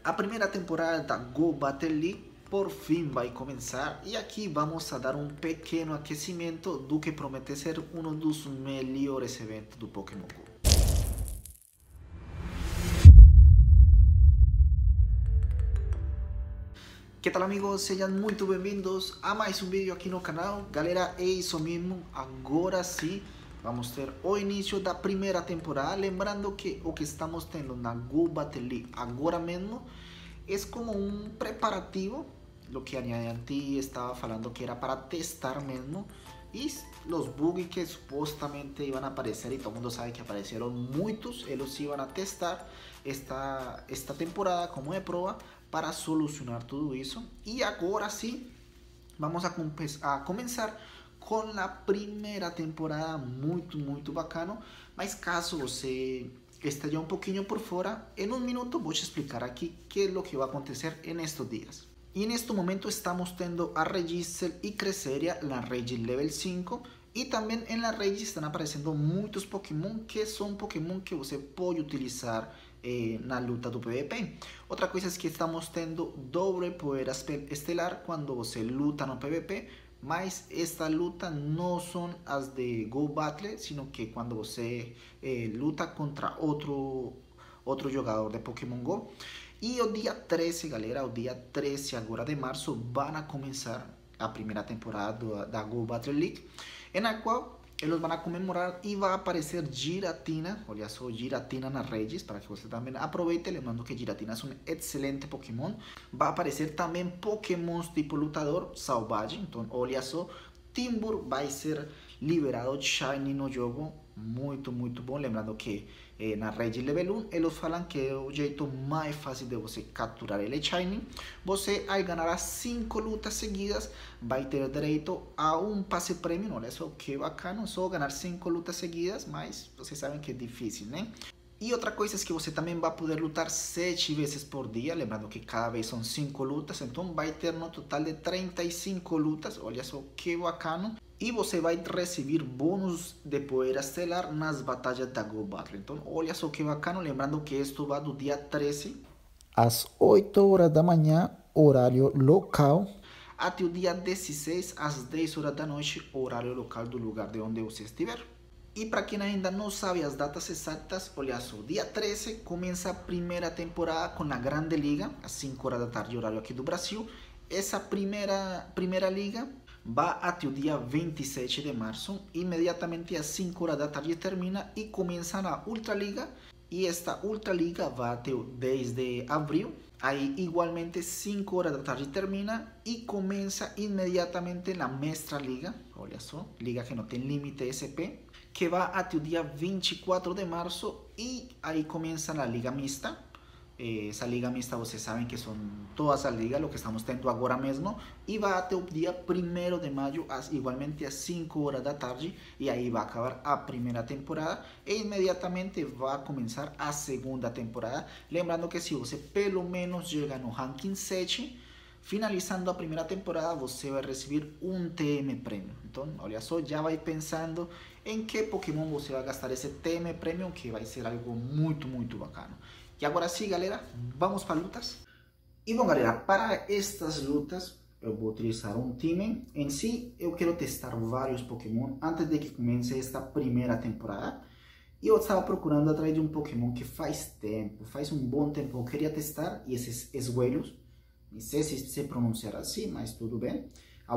A primeira temporada da Go Battle League por fim vai começar e aqui vamos a dar um pequeno aquecimento do que promete ser um dos melhores eventos do Pokémon Go. Que tal amigos, sejam muito bem-vindos a mais um vídeo aqui no canal. Galera, é isso mesmo, agora sim vamos ter o início da primeira temporada. Lembrando que o que estamos tendo na Go Battle League agora mesmo é como um preparativo, lo que a Niantic estava falando que era para testar mesmo, e os bugs que supostamente iam aparecer, e todo mundo sabe que apareceram muitos, eles iam a testar esta temporada como de prova para solucionar tudo isso. E agora sim, vamos a começar com a primeira temporada, muito bacana. Mas caso você esteja um pouquinho por fora, em um minuto vou te explicar aqui que é o que vai acontecer em estes dias. E neste momento estamos tendo a Registeel e Cresselia, la Regis level 5, e também em la Regis estão aparecendo muitos Pokémon que são Pokémon que você pode utilizar na luta do PvP. Outra coisa é que estamos tendo doble poder estelar quando você luta no PvP, mas esta luta não são as de Go Battle, sino que quando você luta contra outro jogador de Pokémon Go. E o dia 13, galera, o dia 13 agora de março, vai começar a primeira temporada da Go Battle League, na qual eles vão comemorar e vai aparecer Giratina. Olha só, Giratina na Regis, para que você também aproveite, lembrando que Giratina é um excelente Pokémon. Vai aparecer também Pokémons tipo lutador, Salvage. Então, olha só, Timburr vai ser liberado Shiny no jogo, muito bom. Lembrando que na Regis level 1 eles falam que é o jeito mais fácil de você capturar ele Shiny. Você, ao ganhar 5 lutas seguidas, vai ter direito a um passe premium. Olha só que bacana, só ganhar 5 lutas seguidas, mas vocês sabem que é difícil, né? E outra coisa é que você também vai poder lutar 7 vezes por dia, lembrando que cada vez são 5 lutas, então vai ter no total de 35 lutas, olha só que bacana. E você vai receber bônus de poder estelar nas batalhas da Go Battle. Então, olha só que bacana, lembrando que isto vai do dia 13 às 8 horas da manhã, horário local, até o dia 16 às 10 horas da noite, horário local do lugar de onde você estiver. E para quem ainda não sabe as datas exatas, olha só, dia 13 começa a primeira temporada com a Grande Liga, às 5 horas da tarde, horário aqui do Brasil. Essa primeira liga vai até o dia 27 de março, imediatamente às 5 horas da tarde termina e começa a Ultra Liga. E esta Ultra Liga vai até o 10 de abril, aí igualmente 5 horas da tarde termina e começa imediatamente na Mestra Liga, olha só, liga que não tem limite SP, que vai até o dia 24 de março e aí começa a Liga Mista. Essa Liga Mista vocês sabem que são todas as ligas, o que estamos tendo agora mesmo, e vai até o dia 1º de maio, igualmente às 5 horas da tarde, e aí vai acabar a primeira temporada e imediatamente vai começar a segunda temporada. Lembrando que se você pelo menos chega no ranking 7, finalizando a primeira temporada, você vai receber um TM Premium. Então, olha só, já vai pensando em que Pokémon você vai gastar esse TM Premium, que vai ser algo muito bacana. E agora sim, galera, vamos para lutas. E bom, galera, para estas lutas eu vou utilizar um time. Em si, eu quero testar vários Pokémon antes de que comece esta primeira temporada. E eu estava procurando atrás de um Pokémon que faz um bom tempo eu queria testar, e esse é Esguelos. Não sei se pronunciar assim, mas tudo bem.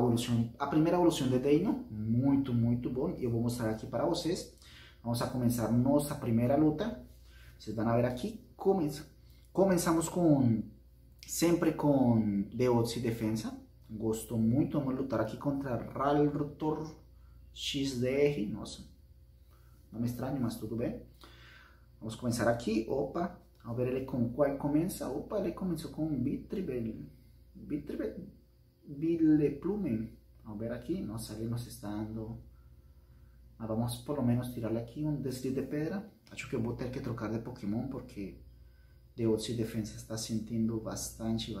A primeira evolução de Deino, muito bom. Eu vou mostrar aqui para vocês. Vamos a começar nossa primeira luta. Vocês vão ver aqui, começamos sempre com D8 e defesa. Gosto muito de lutar aqui contra Raltor XDR. Nossa, não me estranho, mas tudo bem. Vamos começar aqui. Opa, a ver ele com qual começa. Opa, ele começou com Vileplume. A ver aqui, nossa, ele nos está dando... Mas vamos por lo menos tirarle aqui um deslize de pedra. Acho que eu vou ter que trocar de Pokémon porque D8 e defesa está sentindo bastante.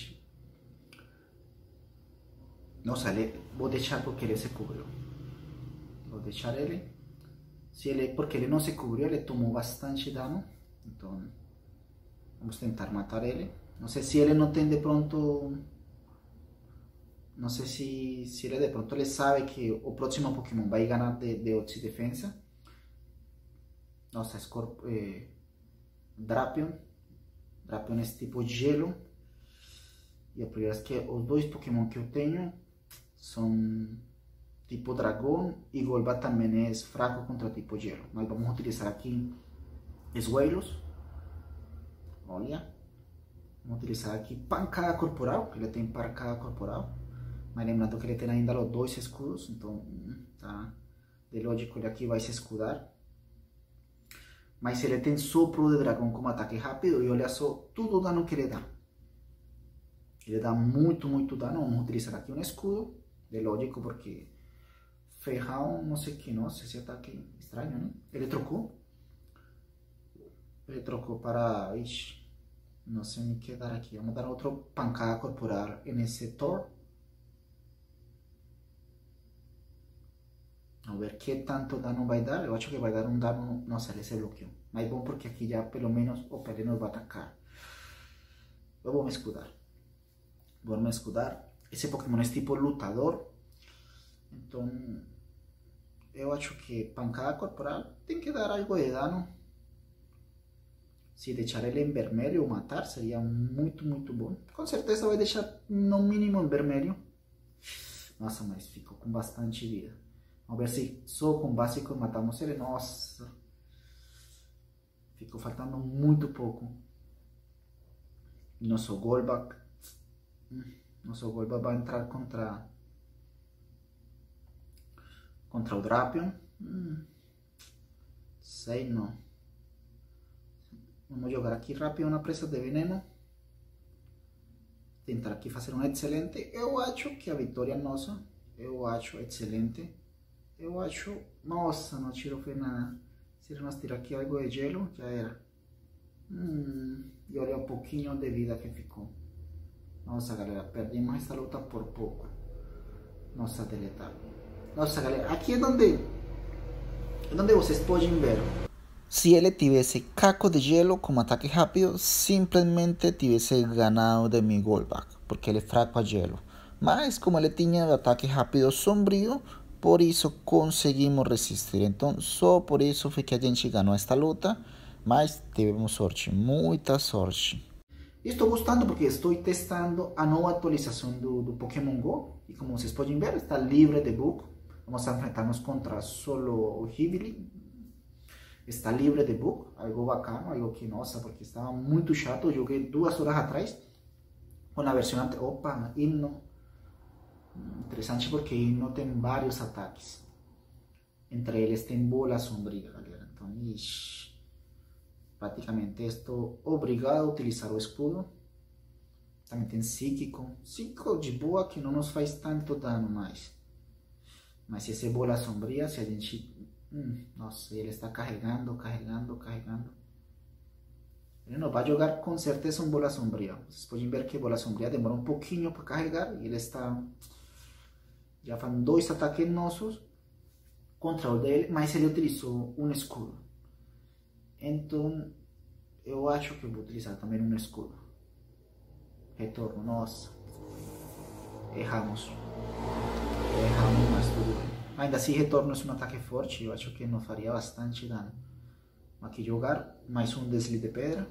Nossa, vou deixar porque ele se cobriu. Vou deixar ele. Porque ele não se cobriu, ele tomou bastante dano. Então, vamos tentar matar ele. Não sei se ele não tem de pronto... Não sei se ele de pronto ele sabe que o próximo Pokémon vai ganhar de Otsi Defensa. Nossa, Drapion. Drapion é tipo gelo. E a primeira é que os dois Pokémon que eu tenho são tipo dragão e Golbat também é fraco contra tipo gelo. Nós vamos utilizar aqui Esgueiros. Olha. Vamos utilizar aqui pancada corporal, que ele tem pancada corporal. Mas lembrando que ele tem ainda os dois escudos, então tá de lógico ele aqui vai se escudar. Mas ele tem sopro de dragão como ataque rápido e olha só tudo o dano que ele dá. Ele dá muito dano. Vamos utilizar aqui um escudo, de lógico porque Ferrão, não sei que, nossa, esse ataque estranho, né? Ele trocou para... Ixi, não sei me que dar aqui. Vamos dar outra pancada corporal nesse Thor. Vamos ver que tanto dano vai dar. Eu acho que vai dar um dano... Nossa, ele se bloqueou. Mas é bom porque aqui já pelo menos o ele nos vai atacar. Eu vou me escudar. Esse Pokémon é tipo lutador. Então, eu acho que pancada corporal tem que dar algo de dano. Se deixar ele em vermelho ou matar, seria muito bom. Com certeza vai deixar no mínimo em vermelho. Nossa, mas ficou com bastante vida. Vamos ver se só com básico matamos ele. Nossa, ficou faltando muito pouco. Nosso Golbat vai entrar contra o Drapion. Sei não. Vamos jogar aqui rápido uma presa de veneno. Tentar aqui fazer um excelente. Eu acho que a vitória é nossa. Eu acho excelente. Eu acho... Nossa, não tiro foi nada. Se ele nos tirar aqui algo de gelo, já era. E olha o pouquinho de vida que ficou. Nossa, galera, perdemos essa luta por pouco. Nossa, deletar. Nossa, galera, aqui é onde vocês podem ver. Se ele tivesse caco de gelo como ataque rápido, simplesmente tivesse ganado de mi Golbat, porque ele é fraco a gelo. Mas como ele tinha ataque rápido sombrio, por isso conseguimos resistir. Então só por isso foi que a gente ganhou esta luta, mas tivemos sorte, muita sorte. Estou gostando porque estou testando a nova atualização do Pokémon GO. E como vocês podem ver, está livre de bug. Vamos a enfrentarnos contra solo Hibili. Está livre de bug, algo bacana, algo que, nossa, porque estava muito chato. Eu joguei 2 horas atrás com a versão anterior. Opa, Himno. Interessante porque Himno tem vários ataques. Entre eles tem bola sombria, galera. Então, praticamente estou obrigado a utilizar o escudo. Também tem psíquico. Psíquico de boa que não nos faz tanto dano mais. Mas se essa bola sombria, se a gente... nossa, ele está carregando. Ele não vai jogar com certeza um bola sombria. Vocês podem ver que bola sombria demora um pouquinho para carregar. E ele está... Já foram 2 ataques nossos contra o dele, mas ele utilizou um escudo. Então, eu acho que vou utilizar também um escudo. Retorno, nossa. Erramos, mas tudo bem. Ainda assim, retorno é um ataque forte, eu acho que nos faria bastante dano. Aqui jogar mais um deslize de pedra.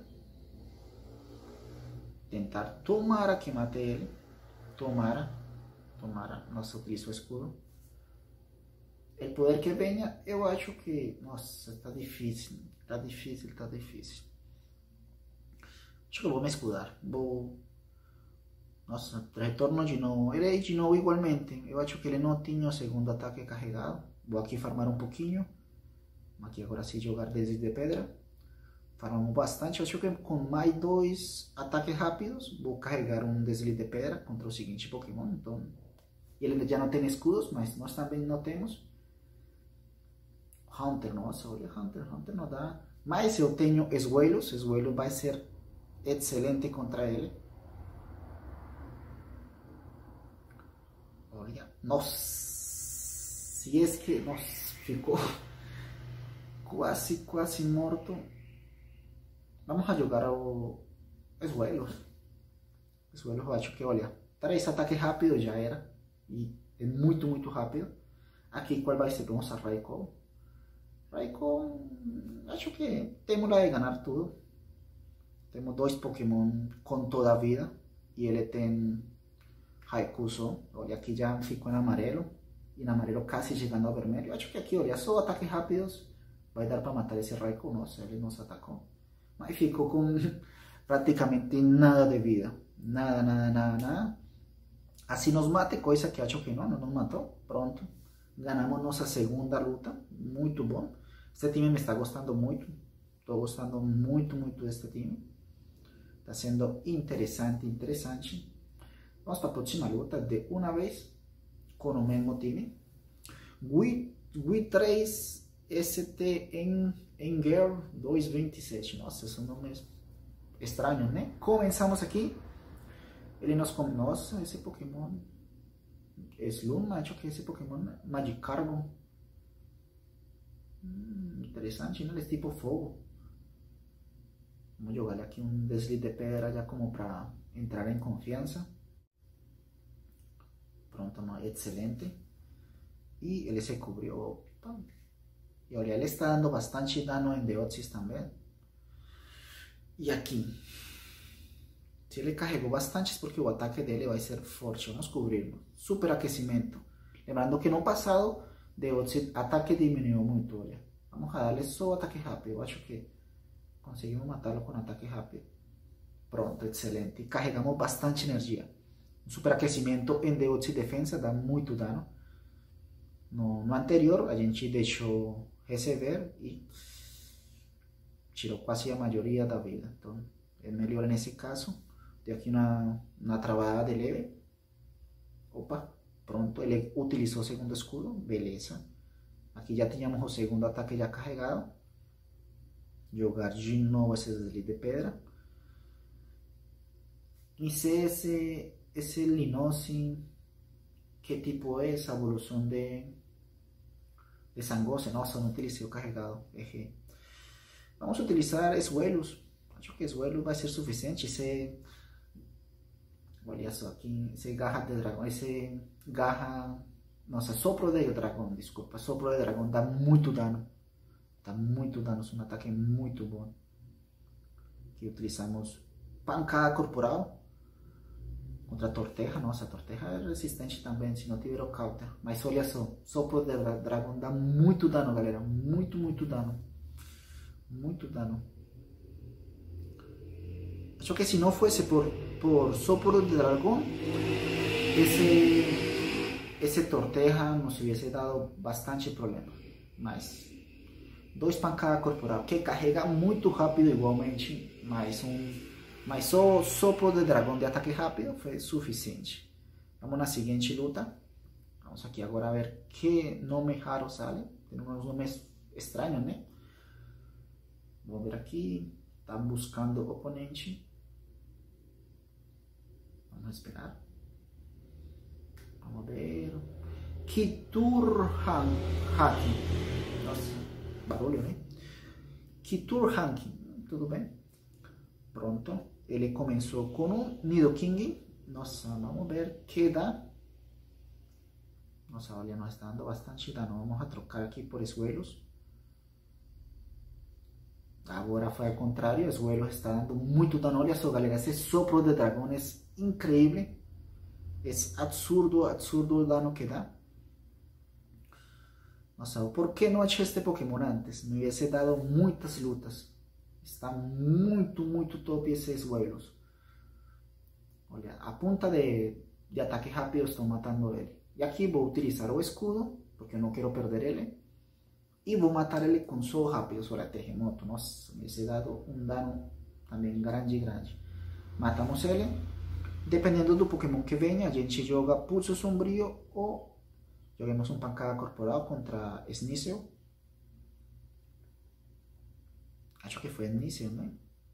Tentar, tomara que mate ele. Tomara, nossa, utilizo o escudo. O poder que venha, eu acho que... Nossa, está difícil. Acho que vou me escudar. Nossa, retorno de novo. Ele é de novo igualmente. Eu acho que ele não tinha o segundo ataque carregado. Vou aqui farmar um pouquinho. Aqui agora sim jogar desde de pedra. Farmamos bastante. Eu acho que com mais 2 ataques rápidos, vou carregar um deslize de pedra contra o seguinte Pokémon. Então, ele já não tem escudos, mas nós também não temos. Hunter, nossa, olha Hunter não dá. Mas eu tenho Esgueiros vai ser excelente contra ele. Olha, nossa, se é que, nossa, ficou quase morto. Vamos a jogar o Esgueiros. Suelo, acho que, olha, 3 ataques rápidos já era. E é muito, muito rápido. Aqui, qual vai ser? Vamos a Raikou. Raikou, acho que temos lá de ganhar tudo. Temos 2 Pokémon com toda a vida. E ele tem Raikou. Olha, aqui já ficou em amarelo. E em amarelo quase chegando ao vermelho. Acho que aqui, olha, só ataques rápidos vai dar para matar esse Raikou. Nossa, ele nos atacou. Mas ficou com praticamente nada de vida. Nada, nada, nada, nada. Assim nos mate, coisa que acho que não nos matou. Pronto. Ganhamos nossa segunda luta. Muito bom. Este time me está gostando muito. Estou gostando muito, muito deste time. Está sendo interessante, interessante. Vamos para a próxima luta de uma vez com o mesmo time. Wii 3 ST em Girl 227. Nossa, são nomes estranhos, né? Começamos aqui. Ele nos come. Nossa, esse Pokémon. Slum, acho que esse Pokémon Magikarp. Interessante, né? Ele é tipo fogo. Vamos jogar aqui um deslize de pedra já como para entrar em confiança. Pronto, excelente. E ele se cobriu. E olha, ele está dando bastante dano em Deoxys também. E aqui. Se ele carregou bastante é porque o ataque dele vai ser forte. Vamos cobrirlo. Super aquecimento. Lembrando que no passado, Deoxys ataque diminuiu muito. Olha. Vamos a darle só ataque rápido. Eu acho que conseguimos matá-lo com ataque rápido. Pronto, excelente. Carregamos bastante energia. Um superaquecimento em Deoxys defesa dá muito dano. No anterior, a gente deixou receber e tirou quase a maioria da vida. Então, é melhor nesse caso. Tem aqui uma travada de leve. Opa, pronto. Ele utilizou o segundo escudo. Beleza. Aqui já tínhamos o segundo ataque já carregado. Jogar de novo esse deslize de pedra. E se esse Linosin, que tipo é essa evolução de Sangose? Nossa, não utilizei o carregado. Errei. Vamos utilizar Esguelos. Acho que Esguelos vai ser suficiente. Olha só aqui, esse garra de dragão, esse garra, nossa, sopro de dragão, desculpa, sopro de dragão dá muito dano. Dá muito dano, é um ataque muito bom. Aqui utilizamos pancada corporal contra a Torterra. Nossa, a Torterra é resistente também, se não tiver o counter. Mas olha só, sopro de dragão dá muito dano, galera. Muito, muito dano. Muito dano. Acho que se não fosse por sopro de dragão, esse Torterra nos hubiese dado bastante problema. Mas 2 pancadas corporal, que carrega muito rápido igualmente, mas só sopro de dragão de ataque rápido foi suficiente. Vamos na seguinte luta. Vamos aqui agora a ver que nome raro sale. Tem uns nomes estranhos, né? Vamos ver aqui. Está buscando o oponente. Vamos esperar. Vamos ver. Kitur Haki. Nossa, barulho, né? Kitur Haki. Tudo bem? Pronto. Ele começou com um Nidoking. Nossa, vamos ver que dá. Nossa, olha, nós está dando bastante dano. Vamos a trocar aqui por Esguelos. Agora foi ao contrário, Esguelos está dando muito dano. Olha só, galera, esse sopro de dragão é incrível. É absurdo, absurdo o dano que dá. Nossa, por que não achei este Pokémon antes? Me hubiese dado muitas lutas. Está muito, muito top esses Esguelos. Olha, a ponta de ataque rápido estou matando ele. E aqui vou utilizar o escudo, porque eu não quero perder ele. E vou matar ele com só rápido, sobre a terremoto. Nossa, me hubiese dado um dano também grande, grande. Matamos ele. Dependendo do Pokémon que venha, a gente joga Pulso Sombrio ou joguemos um pancada corporal contra Sneasel. Acho que foi Sneasel, né?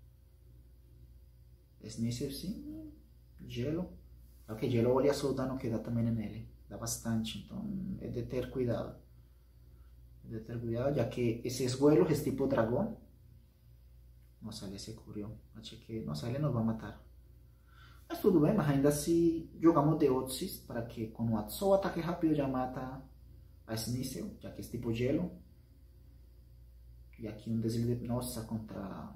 Sneasel, sim. Gelo. Ok, Gelo, olha só o dano que dá também nele. Dá bastante, então é de ter cuidado. É de ter cuidado, já que esse Esguelo é tipo dragão. Nossa, ele se cobriu. Acho que... Nossa, ele nos vai matar. Mas tudo bem, mas ainda assim jogamos Deoxys para que com só o ataque rápido já mata a Sneasel, já que é tipo gelo. E aqui um deslize, nossa, contra...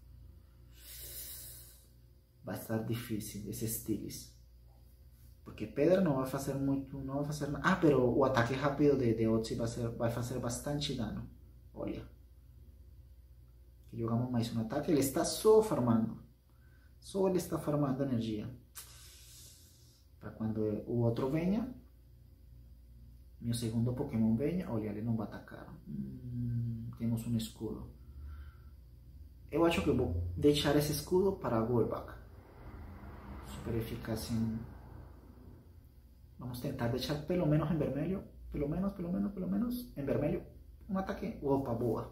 vai estar difícil esse Steelix. Porque pedra não vai fazer muito, não vai fazer nada. Ah, pero o ataque rápido de Deoxys vai fazer bastante dano. Olha. Aqui jogamos mais um ataque, ele está só farmando. Só ele está farmando energia. Para quando o outro venha, meu segundo Pokémon venha, olha, ele não vai atacar. Temos um escudo. Eu acho que eu vou deixar esse escudo para Golbak. Super eficaz em... Vamos tentar deixar pelo menos em vermelho. Pelo menos em vermelho. Um ataque. Opa, boa.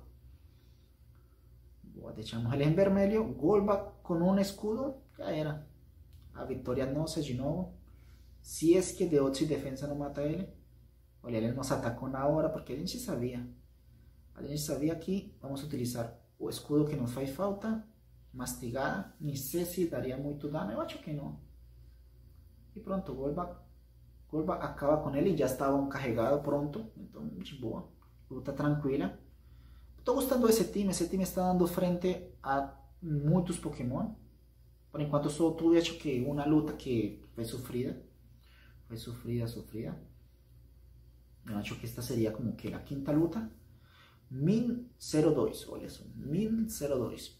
Boa, deixamos ele em vermelho. Golbak com um escudo, já era. A vitória nossa de novo. Se é que Deoxys defensa não mata ele. Olha, ele nos atacou na hora porque a gente sabia. A gente sabia que vamos utilizar o escudo que nos faz falta. Mastigar. Nem sei se daria muito dano. Eu acho que não. E pronto, Golbak acaba com ele. Já estavam carregados, pronto. Então, de boa. Luta tranquila. Estou gostando desse time. Esse time está dando frente a muitos Pokémon. Por enquanto só tuve, acho que uma luta que foi sofrida. Foi sofrida. Eu acho que esta seria como que a quinta luta. Min02, olha só. Min02.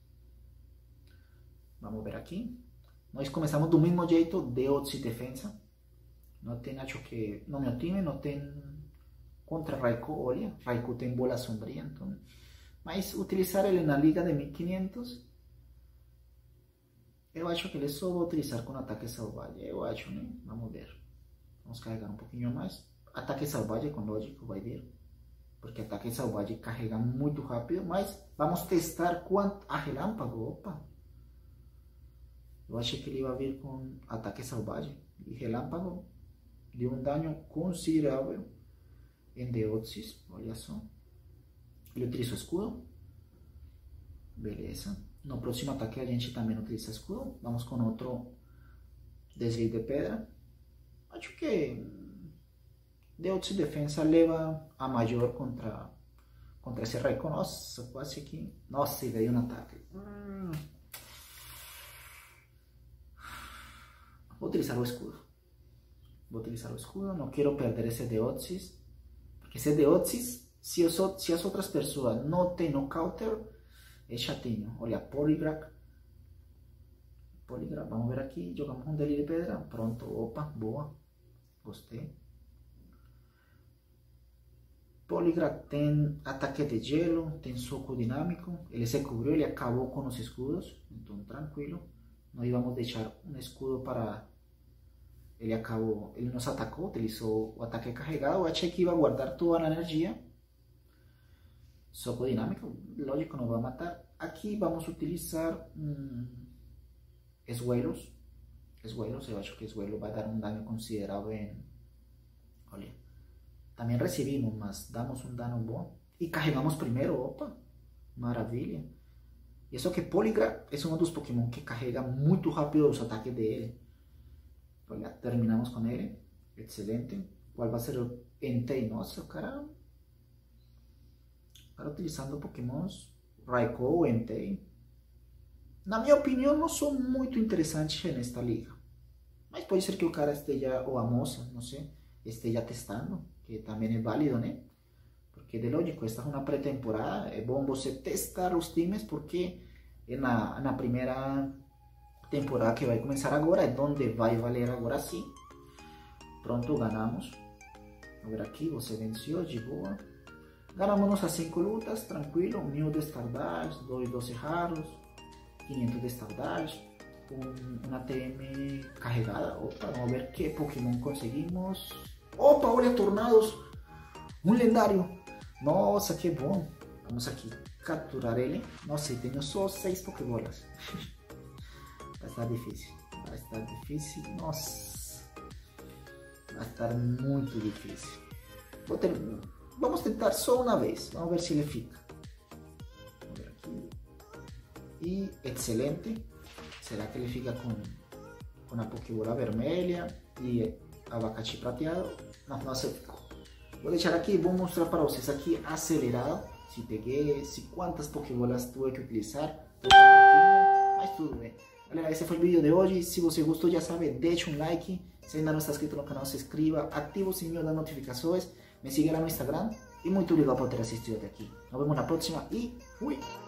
Vamos ver aqui. Nós começamos do mesmo jeito, Deoxys defensa. Não tem, acho que, no meu time não tem contra Raikou, olha. Raikou tem bola sombria, então. Mas utilizar ele na liga de 1500, eu acho que ele só vai utilizar com ataque selvagem. Eu acho, né? Vamos ver. Vamos carregar um pouquinho mais. Ataque selvagem, com lógico, vai vir. Porque ataque selvagem carrega muito rápido. Mas vamos testar quanto... Ah, relâmpago, opa. Eu achei que ele ia vir com ataque selvagem. E relâmpago deu um dano considerável em Deoxys. Olha só. Ele utiliza o escudo. Beleza. No próximo ataque a gente também utiliza escudo. Vamos com outro deslize de pedra. Acho que Deoxys defensa leva a maior contra esse Raikou. Nossa, quase que... Nossa, ele veio um ataque. Vou utilizar o escudo. Não quero perder esse Deoxys. Porque esse Deoxys, se as outras pessoas não têm no counter, é chatinho. Olha, Poligraph. Vamos ver aqui. Jogamos um delírio de pedra. Pronto, opa, boa. Gostei. Poligraph tem ataque de gelo, tem soco dinâmico. Ele se cobriu, ele acabou com os escudos. Então, tranquilo. Nós vamos deixar um escudo para... Ele acabou, ele nos atacou, utilizou o ataque carregado. Eu achei que ia guardar toda a energia. Soco dinâmico, lógico, não vai matar. Aqui vamos utilizar Esguelos. Eu acho que Esguelo vai dar um dano considerável em... Olha, também recebimos, mas damos um dano bom. E carregamos primeiro, opa, maravilha. E isso que Poligraph é um dos Pokémon que carrega muito rápido os ataques dele. Olha, terminamos com ele. Excelente. Qual vai ser o Entei? Nossa, o cara utilizando Pokémons Raikou, Entei. Na minha opinião, não são muito interessantes nesta liga. Mas pode ser que o cara esteja, ou a moça, não sei, esteja testando, que também é válido, né? Porque de lógico, esta é uma pré-temporada, é bom você testar os times, porque é na primeira temporada que vai começar agora, é onde vai valer agora sim. Pronto, ganhamos. Vamos ver aqui, você venceu, de boa. Ganhamos nossas 5 lutas, tranquilo. 1000 de Stardust, 12 raros, 500 de Stardust, uma TM carregada. Opa, vamos ver que Pokémon conseguimos. Opa, olha, Tornados, um lendário. Nossa, que bom. Vamos aqui capturar ele. Nossa, e tenho só 6 Pokébolas. Vai estar difícil, nossa, vai estar muito difícil. Vamos tentar só uma vez, vamos ver se ele fica. Vamos ver aqui. E excelente. Será que ele fica com a Pokébola vermelha e abacate prateado. Não, não ficou. Vou deixar aqui, vou mostrar para vocês aqui acelerado. Se peguei, se quantas Pokébolas tuve que utilizar. Um pouquinho, mas tudo bem. Galera, esse foi o vídeo de hoje. Se você gostou, já sabe, deixa um like. Se ainda não está inscrito no canal, se inscreva. Ativa o sininho das notificações. Me siga lá no Instagram. E muito obrigado por ter assistido até aqui. Nos vemos na próxima e fui!